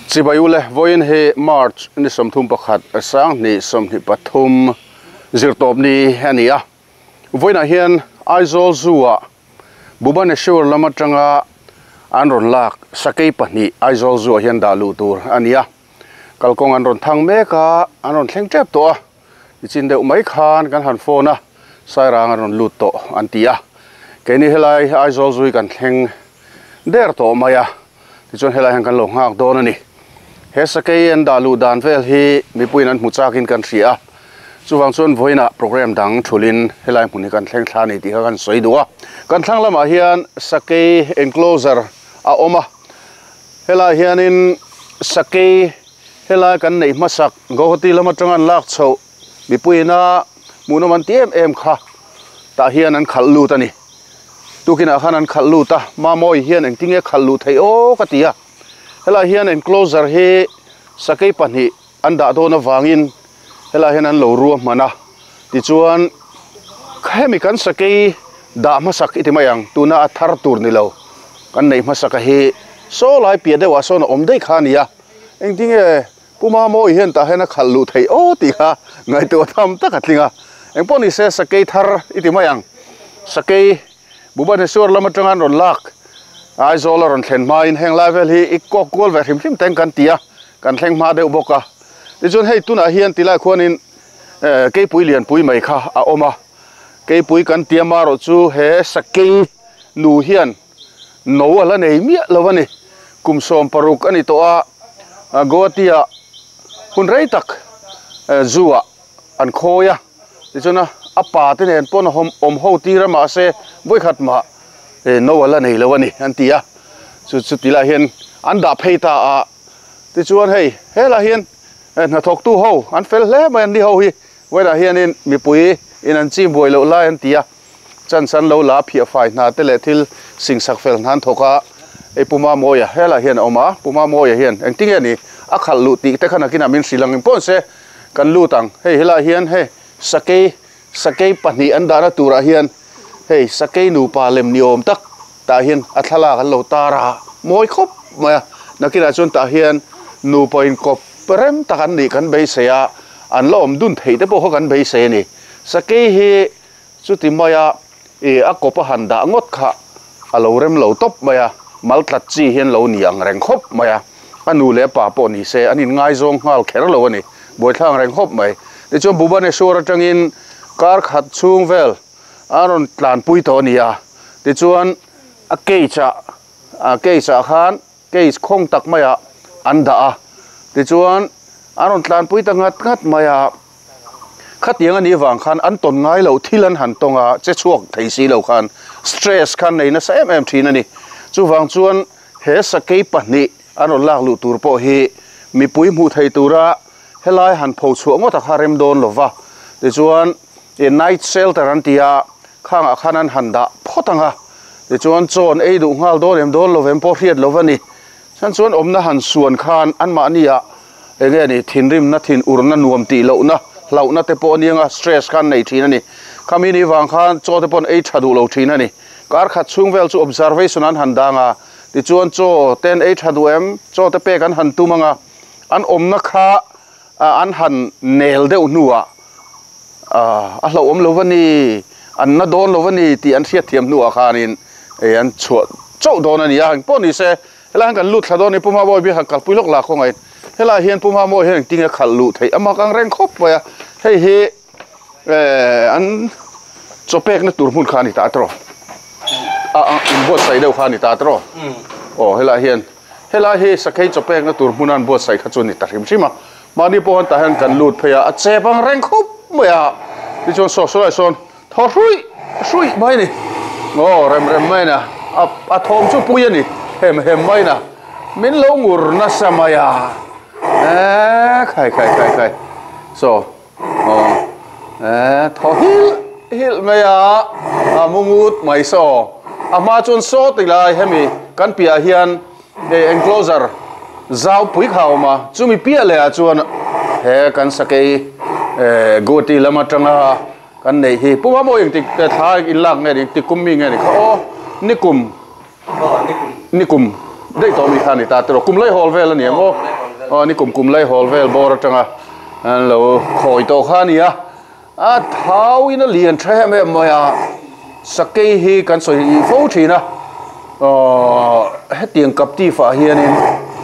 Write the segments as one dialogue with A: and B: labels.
A: Chibayule voin he March ni somthum pakhat asang ni somni pathum zirtop ni ania voina hian aizol zuwa buban shur lama tanga anron lak sakei pani aizol zuwa hian dalu tur ania kalkong anron thang meka anron thleng tep to ichin deuh mai khan kan han phone a sairang anron lut to antia keni helai aizol zui kan thleng der to maya tichon helai han kan lo ngak don ani Hesakei and dalu dan vel hi mipuin an muchakin kan ria chuwang chuan voina program dang thulin helai hmun kan thleng thlani ti kan soidua kan thlang lama hian sakei enclosure a oma helai hianin sakei helai kan nei masak gohoti lama tangan lak chho mipuina munaman tiem em kha ta hian an khallu tani tukina khan an khallu ta mamoi hian engtinge khallu thei o katia hela hian enclosure he sakei pani anda do na wangin hela hian an lo ruam mana ti chuan khemi kan sakei da masak iti mayang tuna athar tur ni lo kan nei masaka he so lai pia dewa so na omdei khania engtinge puma mo hian ta hena khallu thei o ti kha ngai to tham ta khatlinga engponi se sakei thar iti mayang sakei buban sur lama tangan ron lak aizol ron thlen main heng level hi ikok gol ve hrim teng kan tia kan thleng ma deuh boka ti chun hei tuna hian tilai khuanin ke pui lian pui mai kha a oma ke pui kan tia ma ro chu he sakei nu hian no ala nei mi lawani kumsom paruk ani to a gotia hun rei tak zuwa an khoya ti chuna apa te nen pon om ho ti rama se voi khat ma no ala nei lawani antia chu tila hian anda pheita a ti chuan hei hela hian na thok tu ho an fel hle mai an di ho hi weda hian in mi pui in an chi boi lo la antia chan san lo la phia fai na te le thil sing sak fel han thoka e puma moya hela hian oma puma moya hian engting ani a khal lu ti te khana kina min silang pon se kan lu tang hei hela hian he sakei pani an dara tura hian hei sakei nu pa lem niom tak ta hian athala kan lo tara moi khop ma nakina chun ta hian nu point kop prem takan ni kan be seya an lom dun thei te po ho kan be se ni sakei hi chuti maya e a kopa handa ngot kha alo rem lo top maya mal tlat chi hian lo niang reng khop maya anu le pa po ni se anin ngai zong ngal kher lo ani boi thang reng khop mai te chom buban e sura tangin kar khat chung vel aron tlan pui to nia ti chuan a keicha khan keis khong tak maya anda a ti chuan aron tlan pui ta ngat maya khatiang ani wang khan an ton ngai lo thilan han tonga che chuak theisi lo khan stress khan nei na sem em thin ani chu wang chuan he sakei pani aron lak lu tur po hi mi pui mu thei tura helai han pho chu ngo ta kharem don lova ti chuan e night shelter antia khang a khanan handa photanga ti chuan chon ei du ngal don em don lovem po riat lovani chan chuan omna han suan khan an ma ania enge ni thinrim na thin urna nuam ti lo na te po anianga stress khan nei thin ani kamini wang khan cho te pon ei thadu lo thin ani kar khat chungvel chu observation an handanga ti chuan cho 10 8 thadu em cho te pe kan han tumanga an omna kha an han nel deuh nuwa a lo om lovani an na don lovani ti an thiat thiam nuwa khanin e an chuat chau don ani yang poni se hela kan lut thadon ni puma boy bi ha kal puilok la khongai hela hian puma mo hian tinga khal lu thei ama kang reng khop pa hei an chopek na turmun khani ta tro in bot sai deu khani ta tro o hela he sakai chopek na turmunan bot sai khachuni ta rim sima mani pon ta han kan lut phaya a chepang reng khop moya ti chon so lai son thrui mai ni o rem mai na a thom chu pui ani hem mai na min lo ngur na samaya khai so tho hil maya amungut mai so ama chon so ti lai hemi kan pia hian enclosure zau pui khau ma chumi pia le a chuan he kan sakei goti lama tanga kan nei hi puma mo ing tik te thai in lak nge tik kummi nge ni kho nikum dei to mi khani ta tro kum lai hol vel ani mo นี่กลุ่มเลยฮอลเวลบอร์จังอ่ะเราคอยโตข้านี่อ่ะเท้าอินเลียนแท้แม่มาอ่ะสักกี่ฮีกันสวยฟูชีนะให้เตียงกับที่ฝ่าเฮียนี่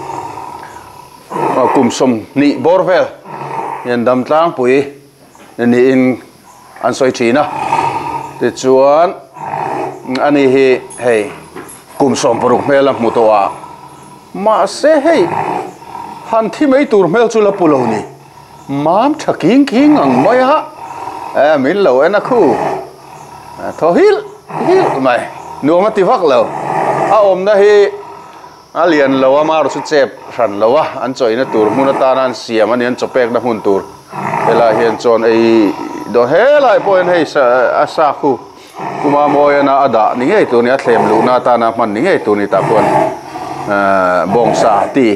A: กลุ่มสมนี่บอร์เวลยันดำตางปุ๋ยนี่อินอันสวยชีนะแต่ชวนอันนี้เฮ้กลุ่มสมปรุกเมลมุตัวมาเซ่เฮ้ฮันที่ไม่ตูร์เมลจุลปุโลนี่มามชักคิงอังไม่ฮะมิลเลวนะคู่ทอฮิลไม่นัวมาติฟักเลวอมนะฮีเลียนเลวมารุสุเจ็บฉันเลวอันจ่อยนะตูร์มุนตานันเสียมันยันจบเป็กนะหุ่นตูร์เวลาเห็นจนไอ้โดนเฮลัยพอยให้อาซาคูกุมามอยนะอดานี่ไงตัวนี้เทมลูนาตานะมันนี่ไงตัวนี้ตะกวนบงซาตี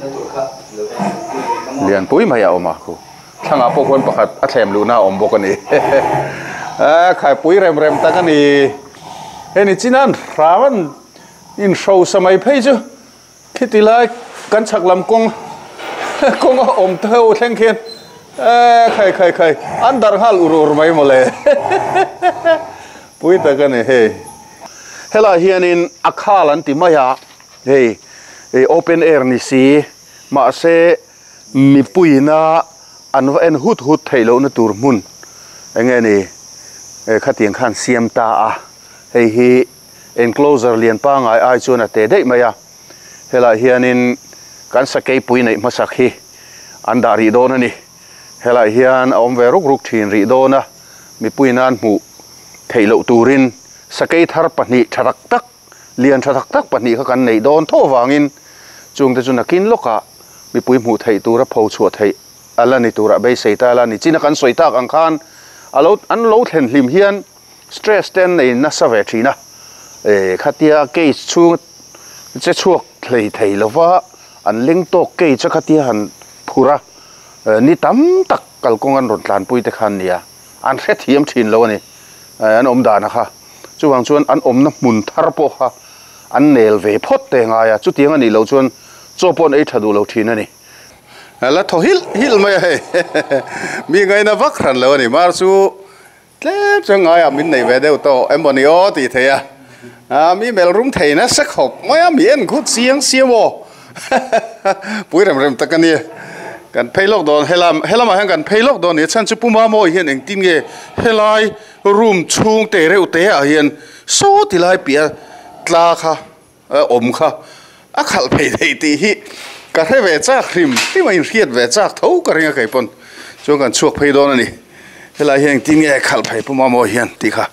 A: เลียนปุ้ยมาอย่าออกมาคูทั้งอาพวกคนประคัดเทมลูนาอมบกันนี่ขายปุ้ยเร็มตะกันนี่เฮ้ยนี่จีนันรามันอินโชว์สมัยเพย์จูคิดทีไรกันฉักลำกงอมเท่าแข่งเขียนใครอันดาร์ฮัลอุรุไม่หมดเลยปุ้ยตะกันนี่เฮ้ล่ะเฮียนินอักขลันติมายาเฮ้โอเพนแอร์นี่สิมาเซมีปุ้ยนะอันว่าเอ็นหุดไทยแล้วนะตูร์มุนอย่างเงี้ยนี่ขัดยังขันเสียมตาเฮ้เอ็นโคลเซอร์เลียนป้างไอชวนเตะได้ไหมอะเฮล่ะเฮียนินกันสเกย์ปุ้ยในมาสักฮีอันดารีโดนะนี่เฮล่ะเฮียนอมเวรุกทีนรีโดนะมีปุ้ยนั่นหมู่ไทยแล้วตูรินสเกย์ทาร์ปนีชรักตักเลียนชรักตักปนีเขากันในโดนโทวางินจุงแต่จุนักกินลูกอะมีปุ้ยหมู่ไทยตัวรับพอชัวไทยอะไรนี่ตัวรับใบเสตาอะไรนี่จีนักกันสวยตากอังคารอันเราเห็นลิมเฮียนสเตรสเตนในนัสเวทีนะขัดยาเกย์ชูจะช่วยไทยแล้วว่าอันเลี้ยงโตเกย์จะขัดยาหันพูระนี่ตั้มตักกัลกงอันรถลานปุ้ยตะคันเนี่ยอันเสียทีมชินแล้วนี่อันอมดานะคะจุดวางชวนอันอมน้ำมุนทาร์โปค่ะอันเนลเวพดเตงายจุดเตียงอันนี้เราชวนโจปนไอ้ถัดูเราทีนั่นนี่แล้วทอฮิลไม่ให้มีไงนะวักขันแล้วนี่มาสู้เล็บจังไงมินในเวเดลโตเอ็มบอนิโอตีเทียมีเมลรุ่มเทนะสักหกไม่มีเอ็นคุดเสียงวปุ้ยเร็มตะกันนี่กันเพย์ล็อกโดนเฮลามาแห่งกันเพย์ล็อกโดนเนี่ยฉันจะปุ่มมาโมยเห็นเองทีมเกเฮลายรุ่มชุงเตะเร็วเตะเห็นโซ่ที่ไล่เปียตลาค่ะอมค่ะขัดไปได้ตีฮิก็ให้เวจากครีมที่มันเรียดเวจากเท่ากันยังไงปนช่วงกันช่วงเพย์โดนนี่เฮลายเห็นทีมเกขัดไปปุ่มมาโมยเห็นตีค่ะ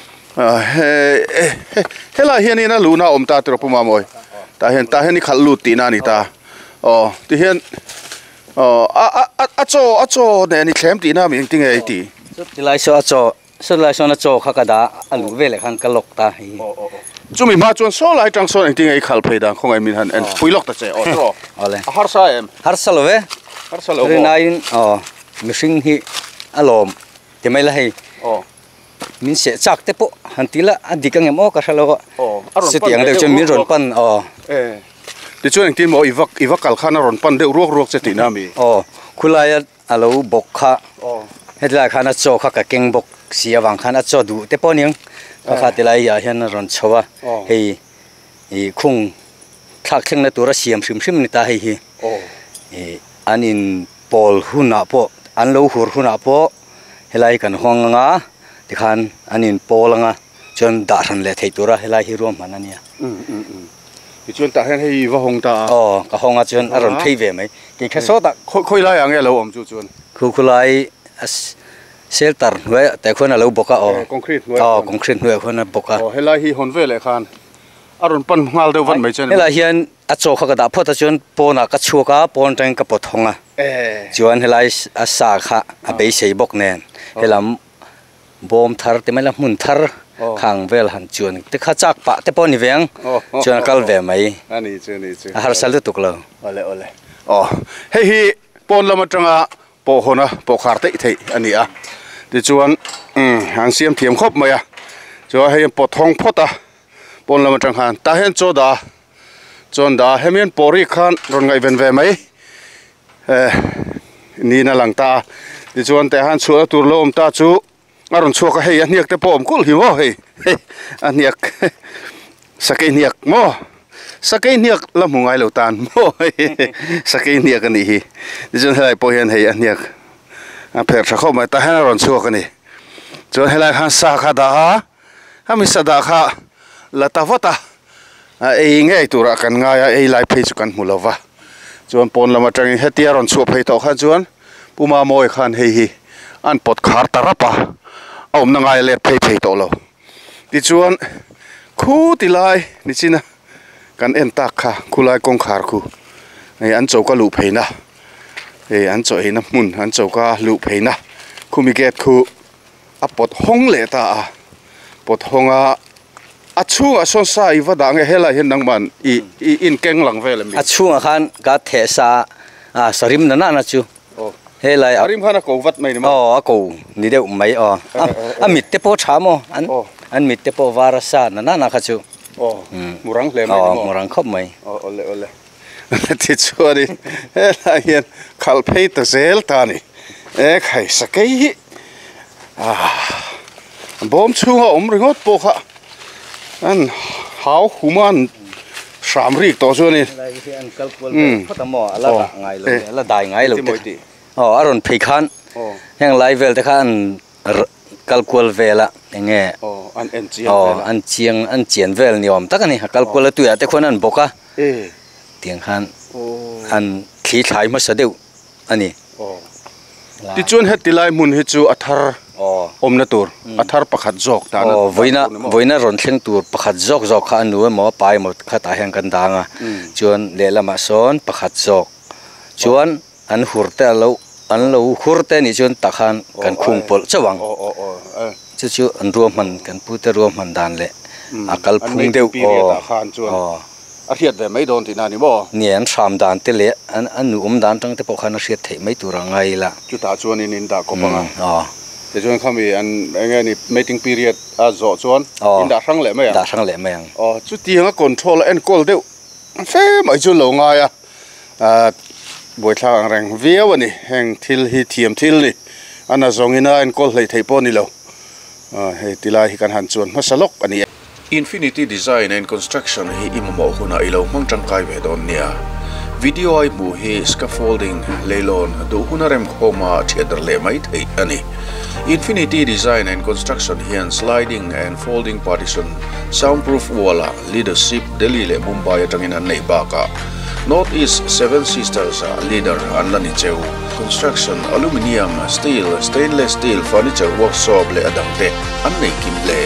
A: เฮลายเห็นนี่นะลูน่าอมตาตัวปุ่มมาโมยตาเห็นนี่ขัดลูตีนานี่ตาที่เห็นโจเนี่ยนี่แคมตีน่ามีจริงไงตี
B: สุดไล่โสุดไล่โจข้ากระดาอันรู้เวลขันกะลกตา
A: จุ่มมาจวนโซไล่จังโซจริงไอ้ขัลเพดานของไอ้มินฮันปุยล็อกตาเจ้า
B: เลย
A: ฮาร์ซ่า
B: ฮาร์ซ่าเลย
A: ฮาร์ซ่าเลย
B: เรื่องนั้นมิชิงฮีอารมณ์ที่ไม่ละมินเสียจากเตปหันทีละอดีตกังเงมอกระชากสุดอย่างเดียวจนมินรอนปัน
A: ดิฉันที่มออีวักกัลขานารอนปันเดือดรวกเจตินามี
B: คุณลายอาลูบกค่ะเฮ็ดลายขานโจข้ากับเก่งบกเสียวังขานโจดูเตปนึงข้าที่ลายเห็นรอนชัวเฮ้คุ้งทักเชิงในตัวเสียมชิมนี่ตาเฮ้อันนี้ปอลหุ่นอ่ะปออันลูหุ่นอ่ะปอเฮลัยกันห้องงาที่ขันอันนี้ปอลงาจนด่าทันเลยที่ตัวเฮลัยฮิรวมมันนั่นเนี่ย
A: ดิฉันตาเห็นให้ว่าหงตา
B: ก็ห้องอาจารย์อารมณ์ที่เวไหมกี่แค่โซด
A: คุยไล่อย่างเงี้ยเราอมจวน
B: คุยไล่เซลตาร์เว้ยแต่คนเราบอกว่า
A: คอนกรีตเว้
B: ยคอนกรีตเว้ยคนเราบอกว่า
A: เฮลัยฮิฮอนเวลเลยคันอารมณ์ปันงาลเดวันไม่ใช่
B: เฮลัยฮินอาโจเขาก็ด่าพอตาจวนปนักกชัวก้าปนจังกับปทงอ่ะจวนเฮลัยอาสาค่ะอาเบย์เซย์บอกแน่เฮลัมบอมทาร์แต่ไม่ละมุนทาร์ขังเวลหันจวนแต่ข้าจักปะแต่ปนนี่เวียงจวนกัลเวไหม
A: อันนี้จวน
B: ฮาร์ซัลตุกแล้ว
A: โอเลเฮ้ยปนละมาจังอ่ะปอหนะปอขาร์เตะที่อันนี้อ่ะดิจวนหันเสียมเทียมครบไหมอ่ะจวนให้ปอทองพอตาปนละมาจังหันตาเห็นโจดาจวนดาเฮมีนปอริขันรอนไงเวนเวไหมนี่น่าหลังตาดิจวนแต่หันชัวตัวลมตาจูอารมณ์ชัวก็ให้อันเนียกแต่ปอมกุลหิมอเฮ้ยอันเนียกสกายเนียกมอสกายเนียกละมุงไงเหล่าตานมอสกายเนียกกันนี่ดิจวนให้ปอยอันให้อันเนียกเพื่อสักข้อมาแต่ให้อารมณ์ชัวกันนี่จวนให้หันสาขาดาฮามิสดาขาละตาวัตาเอ้ยไงตัวรักกันง่ายเอ้ยไล่เพจกันมุลวะจวนปนละมาจังเฮตีอารมณ์ชัวเพจต่อข้าจวนปูมาโมยขันเฮียอันปดขาตารับปะเอาหนังไงเล็ดเพย์โตเราดิจวนคู่ติไลนี่สินะกันเอ็นตักค่ะคู่ไลกงขาคู่ไอ้อันโจก็ลุเพย์นะไอ้อันโจเห็นน้ำมุนอันโจก็ลุเพย์นะคู่มีเกตคู่อ่ะปดห้องเลตาปดห้องช่วงส่วนสายว่าดังเฮล่าเห็นนังมันอินเก่งหลังเวลมี
B: ช่วงขันก็เทสาสริมนั่นนะจูเฮ้ยไร
A: อาริมขนาดกูวัดไม่เนี่ยมั้ง
B: กูนี่เดี๋ยวไม่มิดเตปโอชามอันมิดเตปโอวาร์ซานั่นนะครับจู
A: มูรังเลย
B: มั้ยมูรังครบไหม
A: โอ้เลยที่ชัวดิเฮ้ยไรเห็นขัลเพย์ตเซลตานี่ใครสักยี่บอมชัวริงอดโปกะอันหาวหุมันสามรีกต่อชัวนี่
B: พัตมอละไงเลยละได้ไงเลยอารมณ์พิคันยังไลฟ์เวลแต่ขันคัลคูลเวลละยังไง
A: อันเ
B: จียนเวลนิยมแต่กันนี่คัลคูลตัวแต่คนนั้นบอกว่าเตียงขันอันขี้ขายมาเสด็จอันนี้
A: ที่จวนเฮติไลมุนเฮจูอัฐารอมนาตูร์อัฐารประคัดจอกตานะ
B: วันนั้นรอนเชียงตูร์ประคัดจอกขันนู้นหมอไปหมดขัดตาแห่งกันดังอ่ะจวนเลละมาสอนประคัดจอกจวนอันหัวแต่เราหัวแต่นี่จนตะขันกันคุงปลจะวังจู่อันรวมมันกันพูดแต่รวมมันดานเลยกัลพุงเดียว
A: อาเทียดแต่ไม่โดนที่นั่นนี่บ่
B: เนี่ยอันสามดานเตเละอันหนุ่มดานตั้งแต่พอขันเสียเทไม่ตัวไงล่ะ
A: จุดตาชวนนี่นินดาก็ปังแต่ชวนเขามีอันไงนี่ meeting period จอชวนนินดาทั้งแหล่ไม่
B: ดาทั้งแหล่ไม่ยัง
A: จุดที่เขา control and call เดียวเฟ้ไม่จุดหลงไงบวยทางแรงเวียวนี่แห่งทิลฮิเทียมทิลนี่อันนั้นทรงอินาอันก็เลยไทยปอนี่แล้วให้ติลาฮิกันหันชวนมาสลกอันนี้ Infinity Design and Construction ให้อิมมอหุนาอิลาวมังจังไกเวดอนเนี่ยวิดีโอไอมูให้ scaffolding เลลอนดูหุนาเรมโคมาเทียดร์เลไม่ไทยอันนี้ Infinity Design and Construction เฮียน sliding and folding partition soundproof wall leadership Delhi และมุมไบจังอินันในบากาNortheast Seven Sisters leader Anlani Cheu construction aluminium steel stainless steel furniture workshop le adangte annei kimle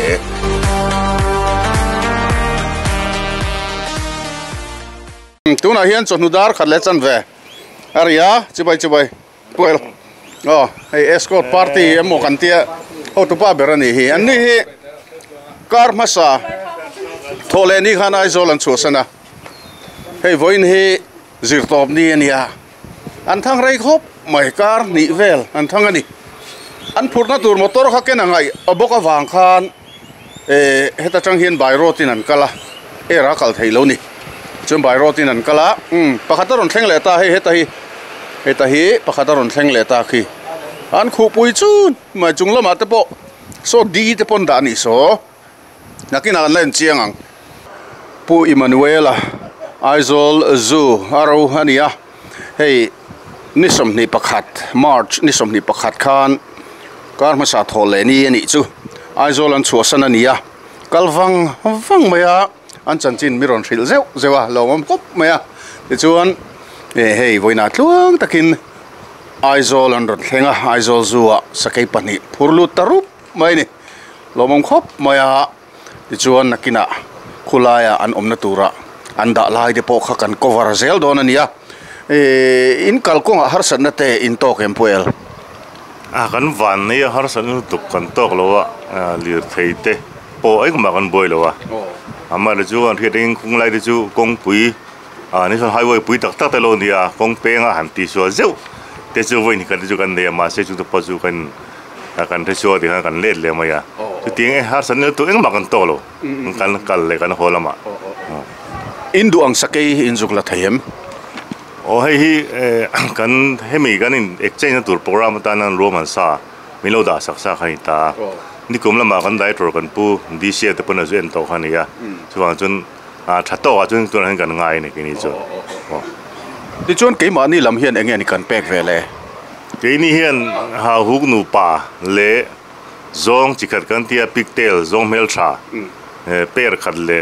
A: tuna hian chonudar khatle chan ve aria chibai puel hey escort party emo kantia otupa berani hi anni hi kar masa thole ni khana isolan chosana hey voin he zirtop ni ania an thang rei khop mai kar ni vel an thang ani an phurna tur motor kha ken angai aboka wang khan heta chang hian bai ro tin an kala era kal theilo ni chum bai ro tin an kala pakhataron thleng le ta heta hi pakhataron thleng le ta khi an khu pui chun mai chunglama te po so di te pon da ni so nakina an len chiang ang pu Emmanuela Aizol Zoo Aro Hania hey nisom ni pakhat March nisom ni pakhat khan kar ma sa thole ni ani chu Aizol an chuasan ania kalwang maya an chanchin miron thil zewa lawam kop maya ti chuan hey voina tluang takin Aizol an ron thlenga Aizol Zoo sakai pani phurlu tarup mai ni lawam khop maya ti chuan nakina khulaya an omna tura anda lai de po khakan cover zel don ania in kalkong har sanate in to kempuel
C: kan van ne har san tuk kan tok lowa lir theite po ai ma kan boi lowa ama le ju an theding khung lai de ju kong pui ni son highway pui tak tak te lo nia kong penga han ti so zeu te ju voi ni kan ju kan ne ma se ju to ju kan te so de kan let le ma ya tu ting har san tu eng ma kan to lo kan kal le kan holama
A: Indu ang sakay inzuk la thayem
C: o hi kan hemi kan in exchange tur program ta nan roman sa milo da saksa khai ta ni kum lama kan dai tor kan pu di sia te pona zen to khania chuang chun thato a chun tur han kan ngai ni kini chu
A: ti chon ke ma ni lam hian enge ni kan pek vele
C: ke ni hian ha huk nu pa le zong chikhat kan tia pigtail zong mel tha per khat le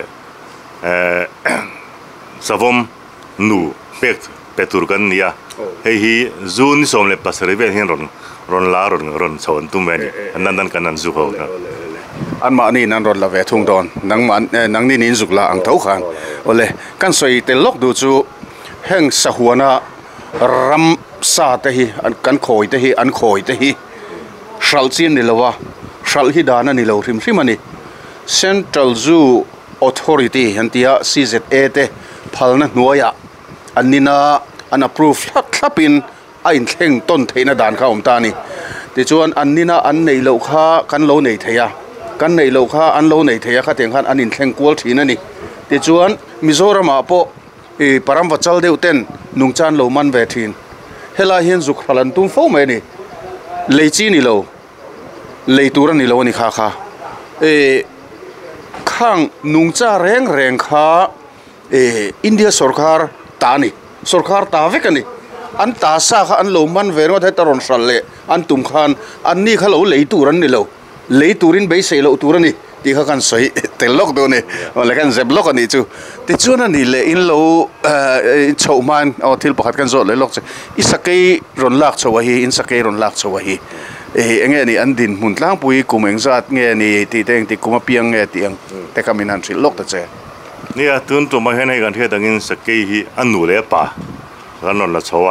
C: savom nu pek petur kan nia hei hi zun som le pasare ve hian ron la ron chon tum ve nan dan kan an zu ho
A: an ma ni nan ron la ve thung don nang ni nin zuk la ang thau khan ole kan soi te lok du chu heng sa huana ram sa te hi an kan khoi te hi an khoi te hi shal chin ni lawa shal hi dana ni lo rim ani Central Zoo Authority hantia CZA te phalna hnuaya anina an approve thlapin a in thleng ton theina dan kha ta ni ti chuan anina an nei lo kha kan lo nei theya kan nei lo kha an lo nei theya kha teng khan an in thleng kual thina ni ti chuan Mizoram a po e param wachal deu ten nungchan lo man ve thin hela hian zuk phalan tum fo mai ni leichi ni lo leitura ni lo ni kha kha e khang nungcha reng kha India sarkar ta ni sarkar ta ve kani an ta sa kha an lo man ve ro the taron sal le an tum khan an ni kha lo leituran ni lo leiturin be se lo turani ti kha kan soi telok do ne le kan zeblok ani chu ti chuna ni le in lo chouman o thil pakhat kan zo le lok che isakei ron lak chowa hi in sakei ron lak chowa hi enge ni an din mun tlang pui kumeng zat nge ni ti teng ti kuma piang nge tiang te kamin han thil lok ta che
C: nia tun to ma hen ai kan the dangin sakei hi anu le pa ran non la chowa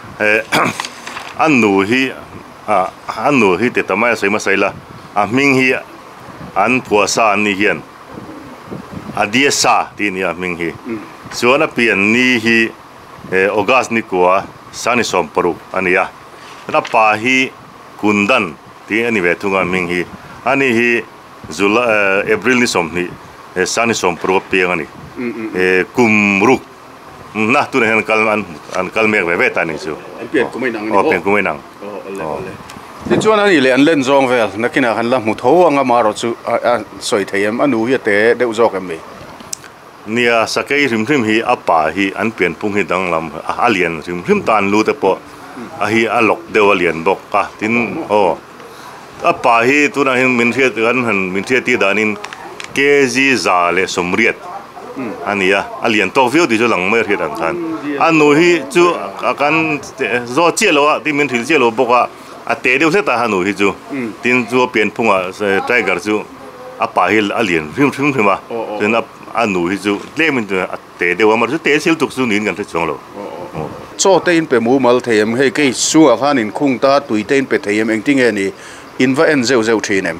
C: anu hi te tamai sai ma sai la a ming hi an puasa ni hian adia sa ti ni a ming hi suana pian ni hi August ni kwa sani som paru ania na pa hi kundan ti ani ve thunga ming hi ani hi April ni som ni sani som paru piang ani kumruk na tu hen kal mek ve ve ta ni chu
A: pian kumai nang ni
C: pian kumai nang
A: ti chuan ani le an len zong vel nakina han la mu tho anga ma ro chu soi theiam anu hi te deu zok em mi
C: nia sakei rim hi apa hi an pian pung hi dang lam alien rim tan lu te po a hi alok deu alien bok ka tin apa hi tu na hin min thiet kan han min thiet ti danin kg za le somriat ania alien to view di jo lang mer hi dan than anu hi chu kan zo che lo ti min thil che lo boka a te deu se ta hanu hi chu tin chu pian phunga tiger chu apa hi alien rim ma tin anu hi chu lemin a te deu amar chu te sil tuk chu nin kan the chong lo
A: cho te in pe mu mal theim he ke su a khan in khung ta tui te in pe theim eng ting e ni inva en zeu thinem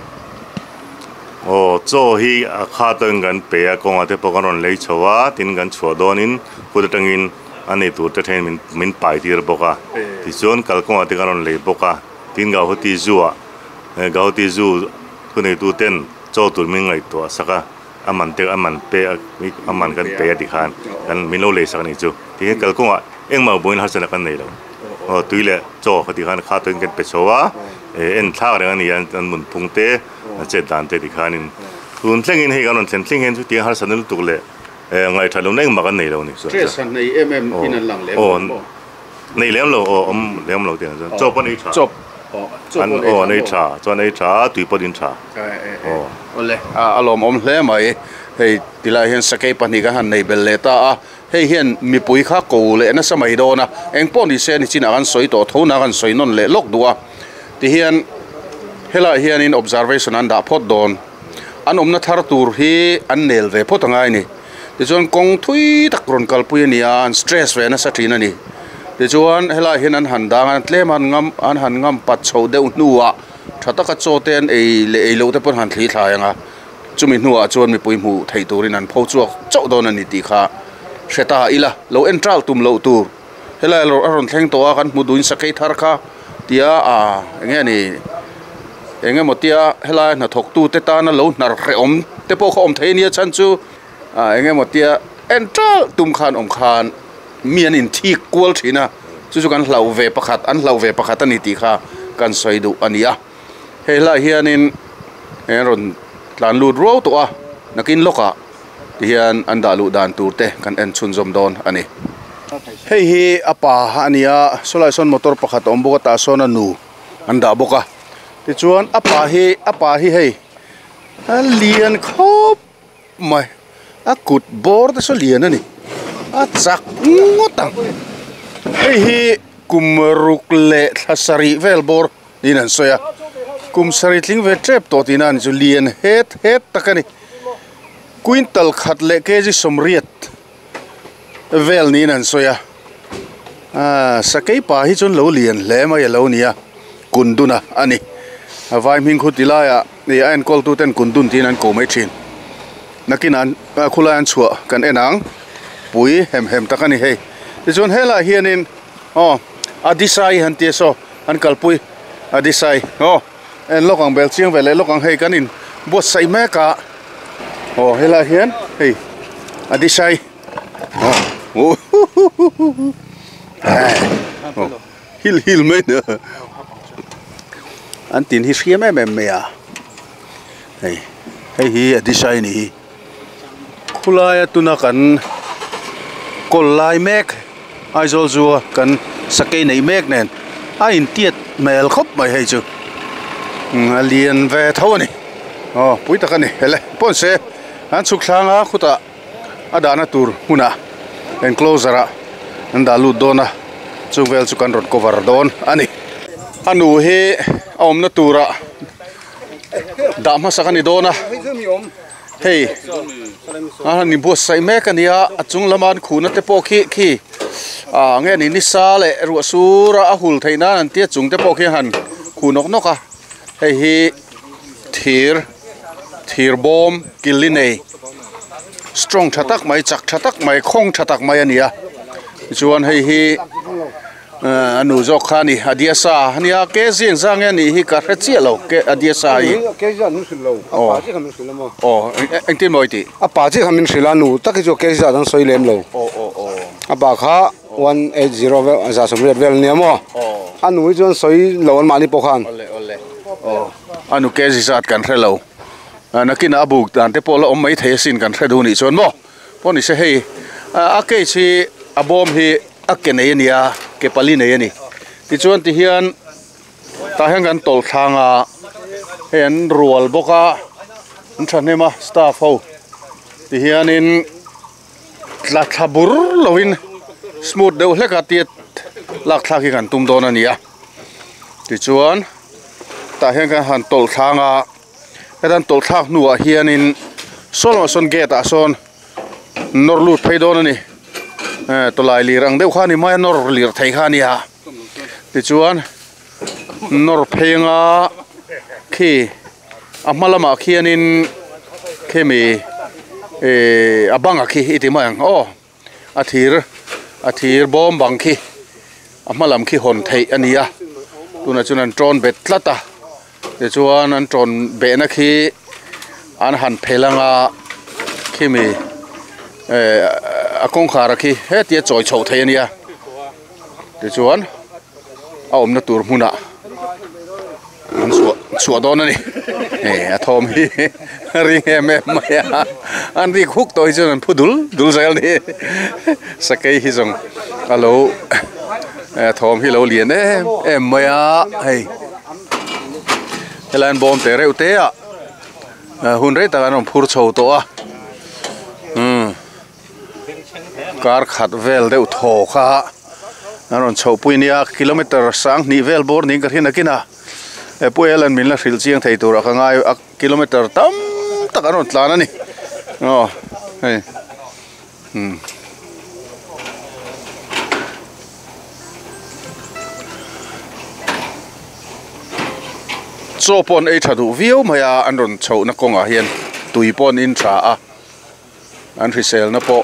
C: cho hi a kha tong gan pe a kong ate pokaron lei chowa tin gan chho donin pudatangin ani tu te thein min pai tir boka ti chon kal kong ate karon lei boka tin ga hoti zuwa ga hoti zu thunei tu ten cho tur min ngai to saka aman pe aman kan pe di khan kan min lo le sak ni chu ti kal kong a eng ma boin har sana kan nei lo tuile cho khati khan kha tong gan pe chowa en thla re ani an mun pungte che dan te di khanin tun thlengin he ganon chen thleng hen chu ti har sanul tukle ngai thalum neng ma kan nei lo ni so
A: tre san nei in an lang le
C: nei lem lo lem lo tiang cho pa nei cha
A: chop
C: nei cha cho nei cha tui pa din cha
A: ole alom hle mai hei tilai hian sakei pani ka han nei bel le ta a hei hian mi pui kha ko le na samai do na eng pon ni se ni chin an soi to thona kan soi non le lok duwa ti hian hela hian in observation an da phot don an omna thar tur hi an nel ve phot angai ni ti chuan kong thui tak ron kal pui ni an stress ve na sa thina ni ti chuan hela hian an han dang an tlem an han ngam pat chho deuh nuwa thata ka choten ei le ei lo te pon han thli thlaianga chumi nuwa chuan mi pui mu thei turin an pho chuak chau don ani ti kha seta ila lo entral tum lo tur hela ron thleng to a kan mu duin sakei thar kha tia nge ni enge motia hela na thok tu te ta na lo nar re om te po khom thein ya chan chu enge motia entral tum khan om khan mian in thi kwal thina chu kan hlau ve pakhat an hlau ve pakhat ani ti kha kan soidu ania hela hianin ron tlan lut ro to a nakin loka hian an dalu dan turte kan en chun zom don ani hei hi apa ania solai son motor pakhat omboka ta sona nu anda boka ti chuan apa hi hei lian khop mai a kut bor te so lian ani a chak ngotang hei hi kumruk le thasari vel bor ninan soya kum sari tling ve trep to tinan chu lian het takani quintal khat le kg somriat vel ninan soya sakai pa hi chon lo lian le mai lo nia kunduna ani avai ming khutilaya ni an kol tu ten kundun tinan ko mai thin nakinan khulan chua kan enang pui hem takani hei ti chon hela hianin adisai hantie so an kalpui adisai en lokang bel chiang vele lokang hei kanin bot sai meka hela hian hei adisai hil mai na an tin hi hriam em mea hei hi adisai ni khulaya tuna kan kollai mek aizol zuwa kan sakei nei mek nen a in tiat mel khop mai hei chu alien ve thawani pui takani hele ponse an chuklanga khuta adana tur huna enclosure an dalu dona chuvel chu kan rot cover don ani anu he omna tura dama sakani dona hei ani bos sai mekania achung laman khuna te pokhi khi nge ni sale ru sura a hul theina an tia chung te pokhi han khunok noka hei hi thir bom kilinei strong thatak mai chak thatak mai khong thatak mai ania chuan hei hi anu jok khani adiasa ania ke jing jang ani hi ka hrechialo ke adiasa hi
D: ke ja nu silo apa chi khamin silamo
A: engtin moiti
D: apa chi khamin silanu taki jo ke ja dan soilem lo apa kha 180 ve za somret vel niamo anu jon soi lon mani pokhan
A: ole anu ke ji sat kan hrelo nakina abuk tan te pola om mai thesin kan hredu ni chon mo poni se hei a ke chi abom hi akenei ania ke pali nei ani ti chuan ti hian ta hang kan tol thanga hen rual boka an thanema staff ho ti hian in tla thabur lovin smooth deuh hleka tiat lak thaki kan tum don ania ti chuan ta hang kan han tol thanga edan tol thak nuwa hian in solmason gate a son norlut phaidon ani tolai li rang deuh khani mai nor lir thei khani ha ti chuan nor phenga khi amalama khianin khemi abanga khi iti mang athir bom bang khi amalam khi hon thei ania tuna chunan tron bet tlata ti chuan an tron be na khi an han phelanga khemi akong khara khi he tia choi chho thei ania ti chuan a omna tur hmuna an suwa don ani athom hi ring em maya an ri khuk toi chuan phudul dul zel ni sakai hi jong alo thom hi lo lian em maya hei helan bom te reu te a hun re ta an phur chho to a car khat vel deuh tho kha aron chho puinia kilometer sang ni vel bor ning ka hina kina puelan min la hril chiang thei tur ka ngai kilometer tam tak aron tlan ani hei chopon ei thadu viu maya anron chho na konga hian tuipon in tha a an risel na po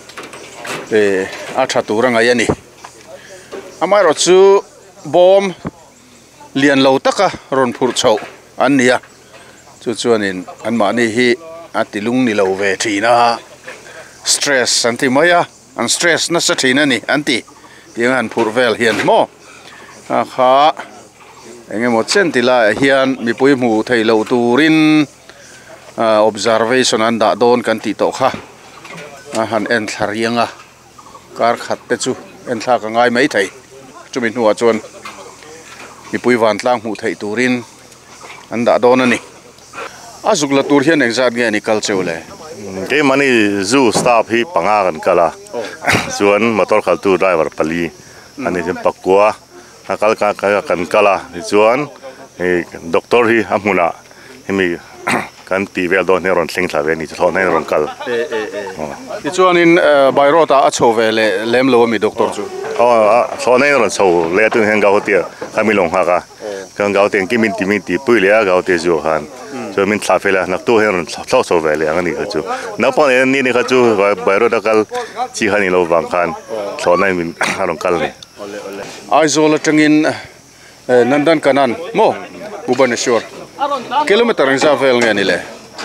A: a thatu ranga yani amai ro chu bom lian lo taka ron phur chho an nia chu chuanin an ma ni hi atilung ni lo ve thina stress anti maya an stress na sa thina ni anti piang han phur vel hian mo kha enge mo chen tila hian mi pui mu thei lo turin observation an da don kan ti to kha han en tharianga kar khat te chu en thla ka ngai mai thei chumi nuwa chon mi pui van tlang mu thei turin an da don ani azuk la tur hian exat nge ni culture
C: cái mani zoo staff hi panga kan kala chuan motor khal tu driver pali ani sim pakwa kal ka kan kala chuan doctor hi amuna himi kan ti vel don neron thling thla ve ni thon nei ron kal
A: ti chuan in bairota a chove le lem lo mi doctor chu
C: thon nei ron chho le tu hen ga hotia kamilong ha ka kan ga ten kimin ti pui le ga te jo han cho mình thả về là nạp tu hay là tháo sâu về là cái này cái chú nạp bao nhiêu này cái chú bài rồi đó cái chỉ hai lâu vàng khan thọ này mình làm cái này
A: ai rồi là trong in nandan kanan mo Bhubaneswar kilometer anh ra về nghe này lẽ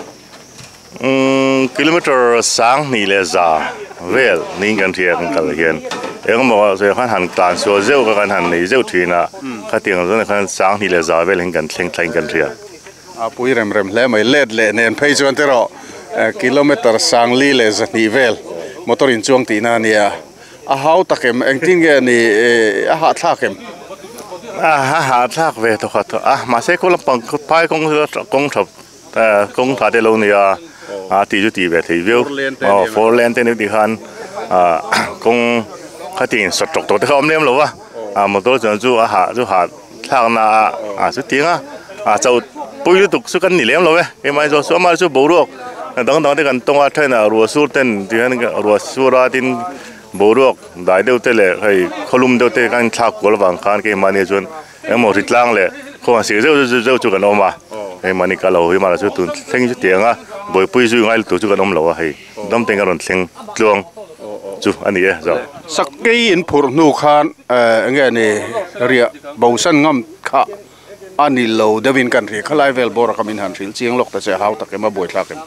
C: kilometer sáng này là ra về nên cái thiệt cái hiện em mà rồi han tàn số dâu cái han này dâu thuyền à cái tiếng rồi han sáng này là ra về nên cái thiệt
A: pui rem le mai let le nen phei chuan te ro kilometer sang li le zani vel motor in chuang ti na nia a hau takem engtin ge ni a ha thakem
C: ha thak ve to khat ma se ko lampang pai kong thap kong tha de lo nia ti ju ti ve thei view for land te ni di han kong khatin sot tok to te khom lem lo wa motor chuan chu ha thak na chu tinga chau pui tục số căn nỉ lém rồi cái mai rồi số mai số bầu ruột đằng đằng thì cần tung ra thế nào ruột số tên thì hắn ruột số ra tin bầu ruột đại đều thế lệ hay kolum đều thế kan thắc của vàng khan cái mai này chun em một thịt lang lệ không phải rêu cho cần ôm mà cái mai này cả lâu thì mà là số tuần sinh chút tiếng á bồi pui suy ngay tụi cho cần ôm lâu hay đâm tiếng cái lần sinh luông chú anh ấy rồi
A: sắc cái in phur nu khan nghe này ria bầu san ngâm khá ani lo devin kan ri khalai vel bor kamin han thil chiang lok ta che hau ta ke ma boi thlakem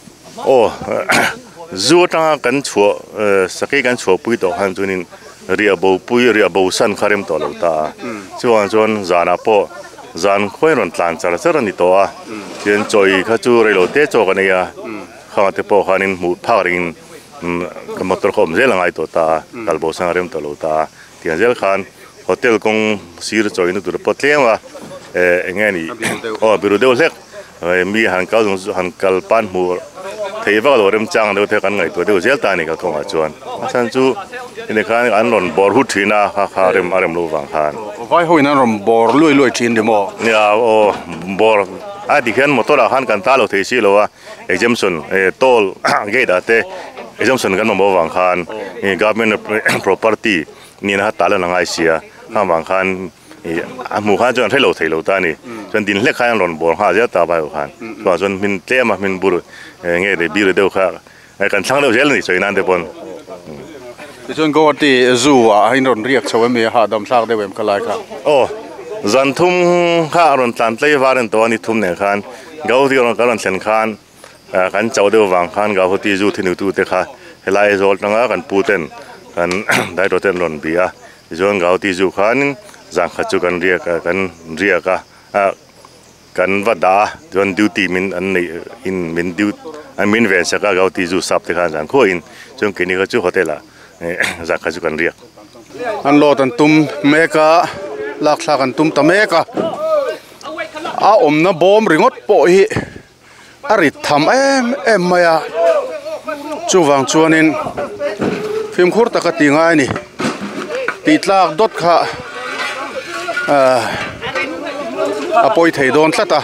C: zu ta kan chuo sakai kan chuo pui to han chunin ria bo san kharem to lo ta chuan zana po zan khoi ron tlan char char ni to a chen choi kha chu re lo te cho kan ya kha te po khanin mu pharin motor khom zel ngai to ta kal bo san rem to lo ta tian zel khan hotel kong sir choi nu tur potlem wa nghe ni biru deu lek mi han kal pan mu thei va lo rem chang deu the kan ngai to deu zel ta ni ka thong a chuan san chu ini khan an ron bor hu thina kha rem lo wang khan
A: vai hoina rom bor lui thin de mo
C: ya bor a di khan motor a khan kan ta lo thei si lo wa exemption toll gate ate exemption kan mo wang khan government property ni na ta la ngai sia ha wang khan mu khan chon thei lo ta ni chon din lek khan ron bor ha ja ta bai khan so chon min tlema min bur nge de bir deu kha kan thang deu zel ni choi nan de bon
A: chon go ti zu a hin ron riak chawe me ha dam sak de wem kalai kha
C: zan thum kha ron tlan tlei waran to ni thum ne khan gau di ron karon thlen khan kan chau deu wang khan ga hoti zu thinu tu te kha helai zol tanga kan pu ten kan dai ro ten ron bia zon gau ti zu khan giang khát chú kan ria ka kan vada don duty min an nei in min duty an min ven saka gau ti zu sap te khan jang ko in chung kini ka chu hotel a giang khát chú kan ria
A: an lo tan tum meka lak thla kan tum ta meka a omna bom ringot po hi arit tham em maya chu wang chuanin phim khur ta ka ti ngai ni ti tlak dot kha apoi thei don tlata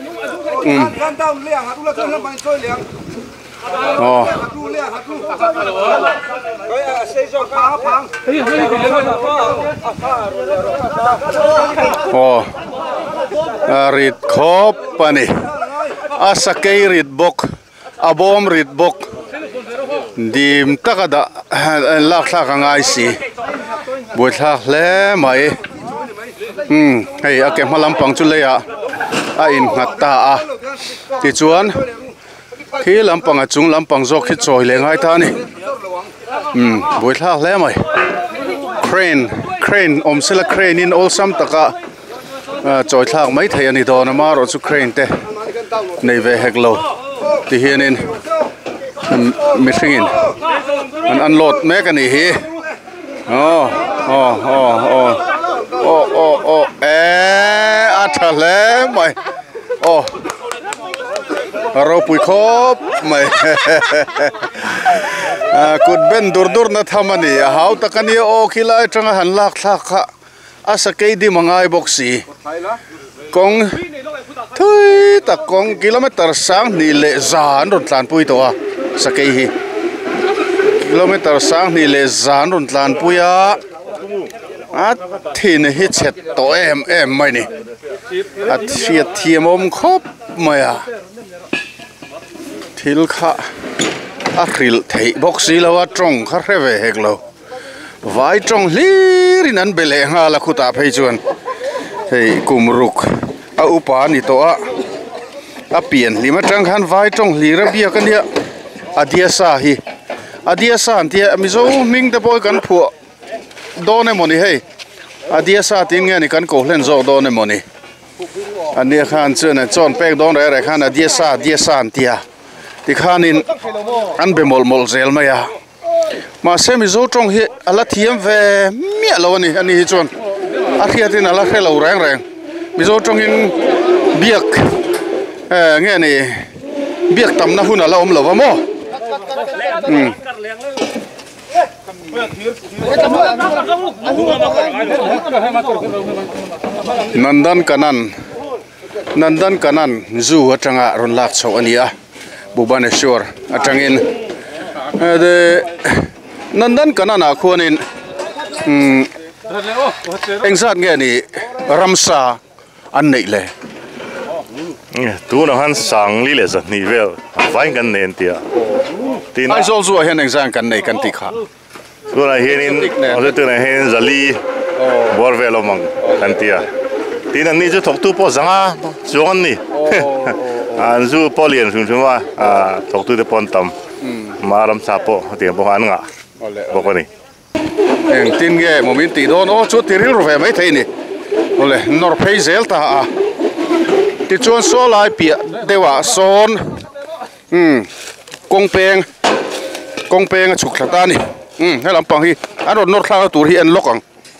A: rit khop pani asakei rit bok abom rit bok dim takada lak thla ka ngai si boi thla hle mai hey akem halam pang chu le ya a in ngata a ti chuan khi lampang a chung lampang zok khi choi le ngai ta ni buổi thác lẽ mày crane sila crane in all sam taka choi thác mấy thầy anh đó mà rồi su crane te này về hek lâu thì hiện in missing an load mấy cái này hi thả lẽ mày rồi bụi khốp mày cụt bên dur na tham anh háo ta cái này khi lại trong hành lạc thác asa cây đi mang ai bốc xì con thôi ta con kilometer sáng ni lệ giàn rồi tàn pui to sa cây hi kilometer sáng ni lệ giàn rồi tàn pui thì này hít chết to em mày nè thiệt thiềm ôm khốp mày thil kha ril thei boxi lawa trong kha reve hek lo vai trong lirin an bele nga la khuta phei chuan hei kumruk upa ni to a pian lima tang khan vai trong lira bia kan dia adia sa antia mizo ming te boy kan phu done moni hei adia sa tin nge ni kan ko hlen zo done moni ania khan chuan chon pek don re khan adia sa antia thì khan in an be mol zel maya mà xem mizo trong hi ala thiam ve mía lo ani hi chon a khiatin ala khelo reng mizo trong in biak nghe này biak tam na hun ala om lo wa mo Nandan kanan zu atanga ron lak chho ania Bhubaneswar atangin de Nandan kanana khuanin engzat nge ni ramsa an nei le
C: tu na han sang li le za ni vel vai kan nen tia tin
A: ai zo zo hen engzan kan nei kan ti kha
C: tu na hian tu na hian zali bor velo mang kan tia tin an ni ju thok tu po zanga chuan ni an zu polian chung wa thok tu de pon tam maram sa po ti bo han nga bo ko ni
A: eng tin ge momin ti don o chu tiril ro ve mai thei ni ole nor phei zel ta ti chuan so lai pia dewa son kong peng chuk thata ni helam pang hi an nor thla tur hi en lokang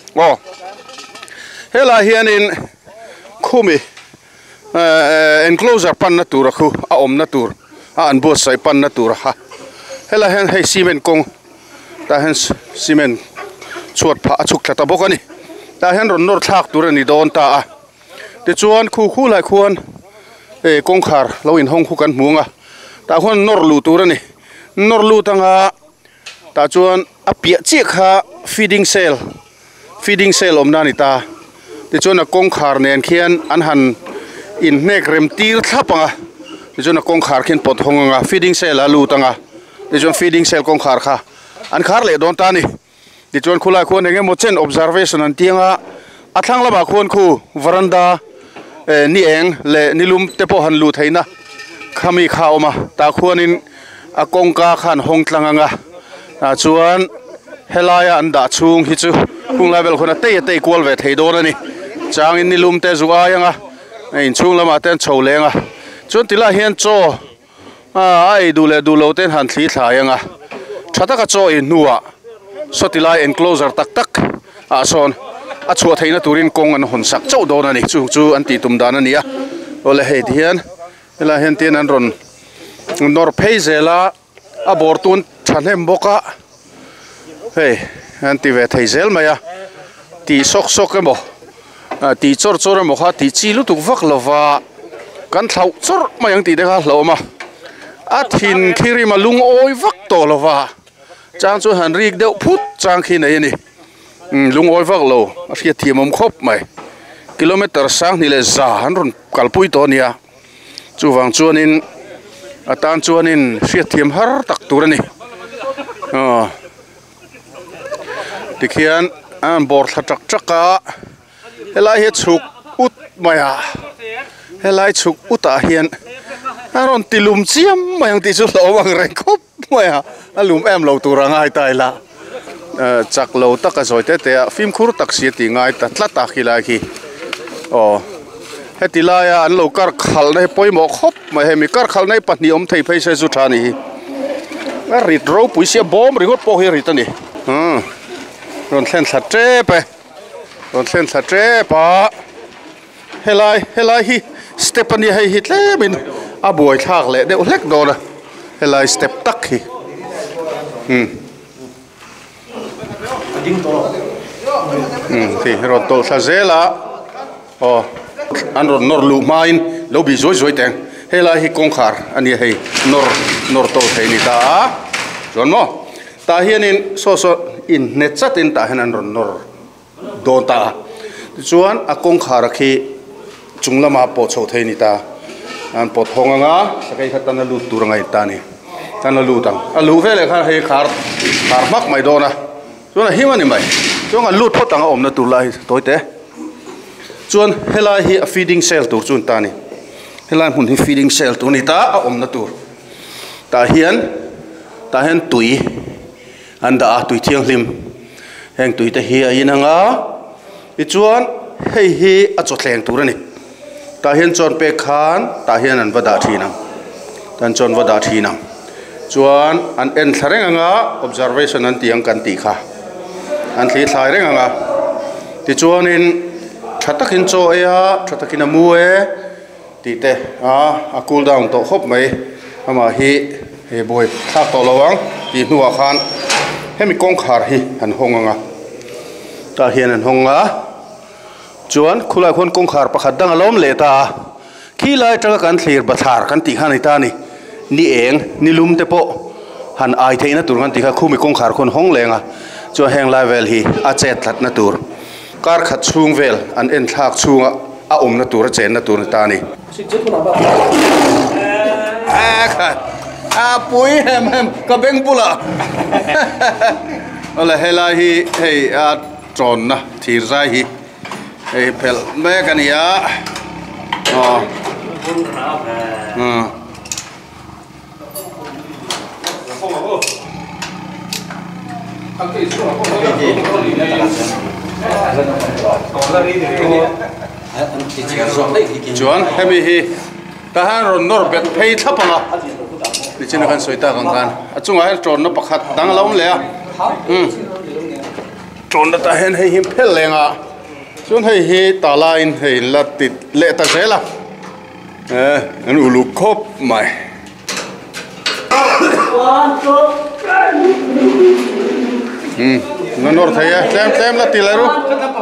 A: hela hian in khumi enclosure pan natura khu om natur an bo sai pan natura ha hela hen hei cement kong ta hen cement chuat pha chuk thata bokani ta hen ron nor thak tur ani don ta te chuan khu lai khuan kong khar lo in hong khu kan muanga ta khuan nor lu tur ani nor lu tanga ta chuan a pia chi kha feeding cell om na ni ta te chuan a kong khar nen khian an han in nek rem tir thapanga te chuan a kong khar khian pot honga feeding cell alu tanga te chuan feeding cell kong khar kha an khar le don ta ni ti chuan khulai khuan enge mo chen observation an tianga athlang lama khuan khu veranda ni eng le nilum te po han lu theina khami khaoma ta khuan in a kongka khan hong tlanganga chuan helaya anda chung hi chu kung level khona te kwal ve thei don ani chang in nilum te zuwa yanga in chung lama ten chho lenga chuan tila hian cho ai du lo ten han thli thla yanga thata ka cho in nuwa sotilai enclosure tak son a chua theina turin kong an hon sak chau don ani chu anti tum dan ania ole he hian ela hen ten an ron nor pheizela a bortun thanem boka hey anti ve theizel maya ti sok mo ti chor mo kha ti chi lu tuk vak lova kan thau chor mayang ti de kha hloma a thin khiri malung oi vak to lova chang chu han rik deuh phut chang khi nei ani lung oi vak lo a ria thiamom khop mai kilometer sang ni le za han ron kalpui to nia chuwang chuanin atan chuanin ria thiam har tak turani tikhian an bor thachak chaka helai he chuk ut maya helai chuk uta hian aron tilum chiam mayang ti chu lo wang reng khop maya alum em lo turanga tai la chak lo taka zoi te film khur tak si ti ngai ta tla ta khila khi heti laya an lo kar khal nei poimo khop ma hemi kar khal nei pahni om thei phei se zu thani a rit ro puisia bom ringot po hi ritani ron thlen thla tre pa helai hi stepani hi tle min a buai thak le de lek do na helai step tak hi thì rồi tổ sa dễ là anh rồi nor lu main lâu bị dối teng hay là hi công khar anh ấy hay nor tổ thấy ni ta rồi mo ta hiện in so in net chat in ta hiện anh rồi nor don ta chuan a công khar khi chung lama po chho thấy ni ta anh po thong anga sakai khatan lu tur ngai ta ni tan lu tang a lu ve le kha hay khar mak mai do na chuan hi mani mai chuan a lut phot anga om na tur lai toi te chuan helai hi a feeding cell tur chun ta ni helai hun hi feeding cell tu ni ta a om na tur ta hian tui an da tui thiang hlim heng tui te hi a in anga i chuan hei hi a chaw thleng tur ani ta hian chon pe khan ta hian an vada thina tan chon vada thina chuan an en thareng anga observation an tiang kan ti kha an thli thlai reng anga ti chuan in thatakin cho ea thatakin amu e ti te a cool down to khop mai ama hi he boy thak to lawang ti nuwa khan hemi kong khar hi an honganga ta hian an honga chuan khulai khon kong khar pakhat dang alom le ta khi lai tanga kan thlir bathar kan ti khan ta ni eng ni lum te po han ai theina tur kan ti kha khumi kong khar khon hong lenga chu heng level hi a chet thlat na tur kar khat chung vel an en thak chunga a na tur chen na tur ta ni pui hem ka beng pula ola helai hi hei a tron na thir zai hi hei phel me kania chuan hemi hi ta han ron nor bet phei thapanga ni china kan soita kan achunga hel tron na pakhat dang laum le tron da ta hen hei him phel lenga chuan hei hi ta line hei latit le ta zela an ulu khop mai nó nổi thấy tem là tỷ lệ luôn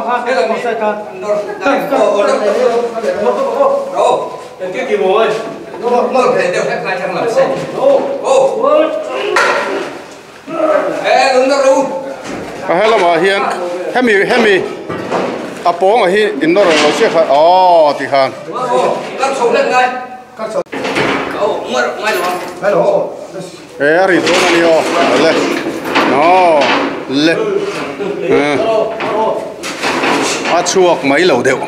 A: hay là mà hiện hemi à bố mà hiện in nó rồi nó sẽ khai thì hàn ri to na niyo le no le a chuak mai lo deu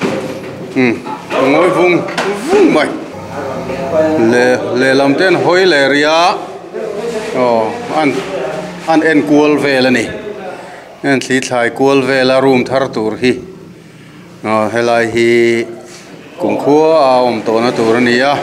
A: ngoi vung mai le lam ten hoi le ria an en kual ve la ni en thli thlai kual ve la room thar tur hi helai hi kung khua a om to na tur ni ya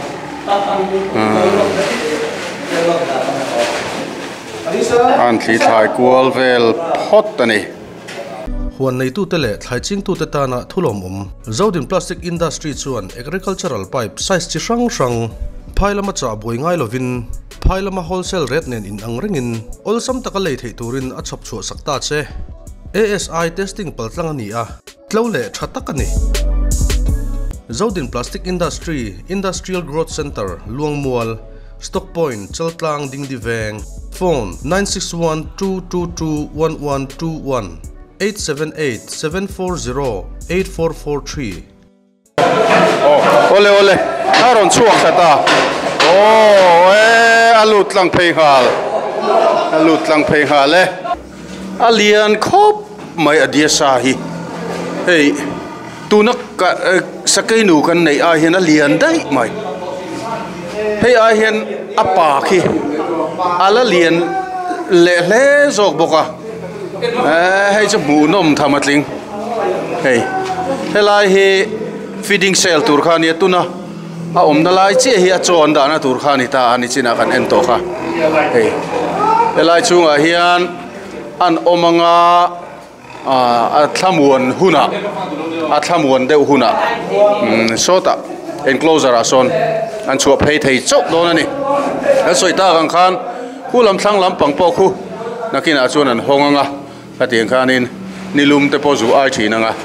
A: an thli thlai kual vel phot ani
E: huan nei tu tele thlai ching tu te ta na thulom zodin plastic industry chuan agricultural pipe size chi rang phailama cha boi ngai lovin phailama wholesale rate nen in angrengin olsam taka lei thei turin a chhap chu sakta che ASI testing paltlang ani a tlole thatak ani zodin plastic industry industrial growth center luangmual stock point chaltlang dingdiveng phone 961-222-1121 878-740-8443
A: ole aron chuak ta alut lang phei hal le alian khop mai adia sa hi hei tunak sakai nu kan nei a hian alian dai mai hei a hian apa khi ala lian le zok boka hay cho mù nôm tham mặt linh hey lại hi feeding cell tur khan ya tuna na lai che hi chon da na tur khan ta ani china kan en to kha hey lại chunga hian an omanga a thlamuan huna a thlamuan deuh huna sota enclosure ason an chu phei thei chok don ani a soita kan khan hulam thlang lam pangpo khu nakina chuan an honganga katiang khanin nilum te po zu ai thina nga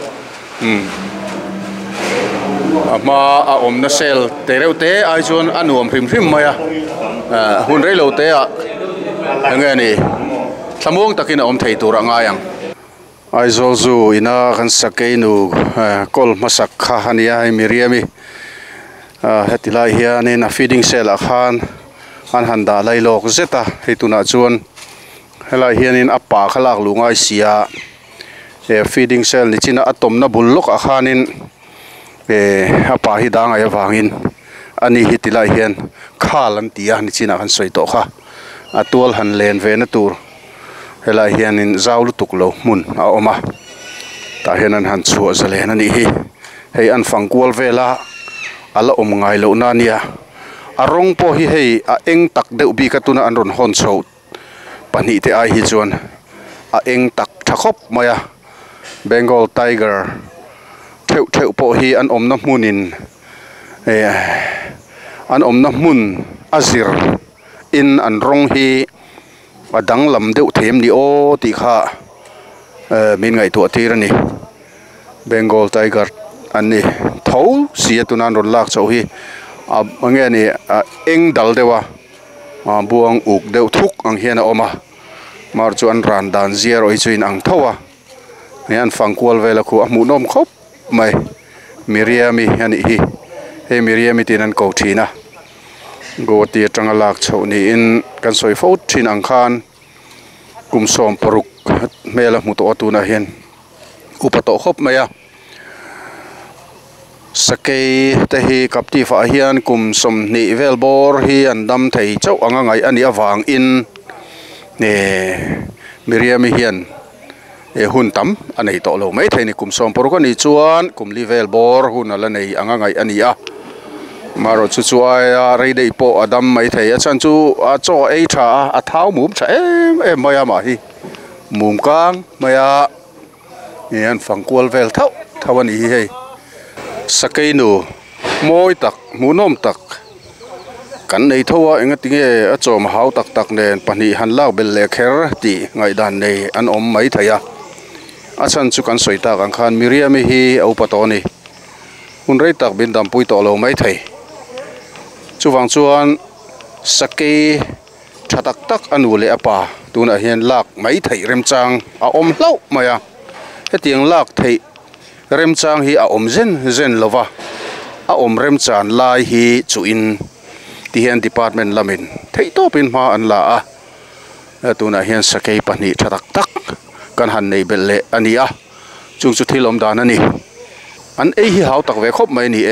A: ama a omna sel te reute ai chuan anuam hrim maya hun rei lo te a nge ni thamong takin om thei tur anga yang ai zol zu ina kan sakei nu kol masak kha hania miriami hetilai hianin a feeding cell a khan an handa lailok zeta heituna chuan helai hianin apa khalak lungai sia feeding cell ni china atom na bullok a khanin apa hi dang ai wangin ani hitilai hian khalan tia ni china kan soito kha atual han len ve na tur helai hianin zaulu tuklo mun a oma ta hianan han chu zalen ani hi hei an fangkual vela ala om ngai lo na nia arong po hi hei a eng tak deuh bi ka tuna an ron hon chho pani te ai hi chuan a eng tak thakop maya Bengal tiger theu po hi an om na munin an om na mun azir in an rong hi adang lam deuh them ni o ti kha min ngai tu atirani Bengal tiger ani thau sia tunan ron lak chau hi ange ni eng dal dewa buang uk deuh thuk ang hian a oma mar chu an ran dan zero hi chuin ang thowa nian fangkual vela khu amu nom khop mai miriami ani hi he miriami tinan ko thina go ti atanga lak chho ni in kan soi fo thin ang khan kum som paruk mela mu to tu na hian upato khop maya sakei te hi kapti fa hian kum som ni vel bor hi an dam thei chau anga ngai ani awang in ne miriami hian hun tam anei to lo mai theini kum som paruk ani chuan kum livel bor hun ala nei anga ngai ani a maro chu chu a rei dei po adam mai thei a chan chu a cho ei tha a thau mum cha em maya ma hi mum kang maya yan fangkual vel thau thawani hi hei sakei nu moi tak munom tak kan nei thowa enga tinge a chom hau tak nen pani han lau bel le kher ti ngai dan nei an om mai thaya a chan chu kan soita kan khan miriami hi au patoni hun rei tak bin dam pui to lo mai thei chuwang chuan sakei thatak tak anu le apa tuna hian lak mai thei rem chang a om hlau maya hetiang lak thei rem chang hi a om zen lova a om rem chan lai hi chu in ti hian department lamin thei to pin ma an la a tuna hian sakei pani thatak tak kan han nei bel le ania chung chu thilom dan ani an ei hi hau tak ve khop mai ni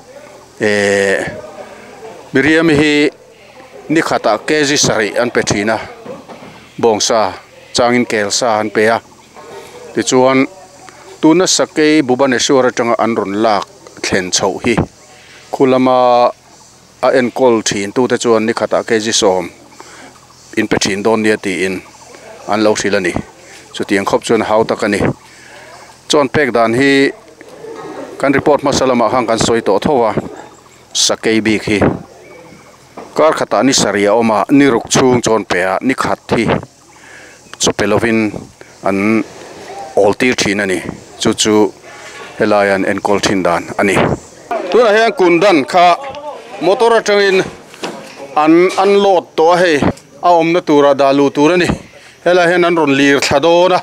A: miriam hi ni khata keji sari an petrina bongsa changin kelsa an pe a ti chuan tuna sakei bubaneswar atanga an ron lak thlen chho hi khulama a en kol thin tu te chuan ni khata keji som in petrin don nia ti in an lo thilani chutiang khop chuan hau takani chon pek dan hi kan report masalama hang kan soi to thowa sakei bi khi kar khata ni saria oma ni ruk chung chon pe a ni khat thi chopelovin an oltir thinani chu helayan en kol thin dan ani tuna hian kundan kha motor atangin an lot to he a omna tura dalu turani hela hian an ron lir thadona